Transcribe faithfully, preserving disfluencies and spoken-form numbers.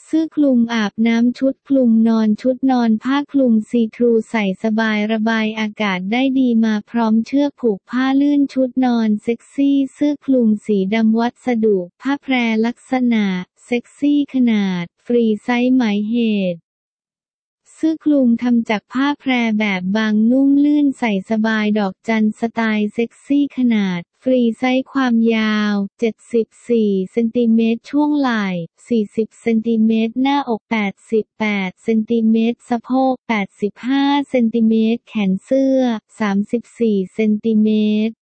เสื้อคลุมอาบน้ำชุดคลุมนอนชุดนอนผ้าคลุมซีทรูใส่สบายระบายอากาศได้ดีมาพร้อมเชือกผูกผ้าลื่นชุดนอนเซ็กซี่เสื้อคลุมสีดำวัสดุผ้าแพรลักษณะเซ็กซี่ขนาดฟรีไซส์หมายเหตุเสื้อคลุมทำจากผ้าแพรแบบบางนุ่มลื่นใส่สบายดอกจันสไตล์เซ็กซี่ขนาดฟรีไซส์ความยาวเจ็ดสิบสี่เซนติเมตรช่วงไหล่สี่สิบเซนติเมตรหน้าอกแปดสิบแปดเซนติเมตรสะโพกแปดสิบห้าเซนติเมตรแขนเสื้อสามสิบสี่เซนติเมตร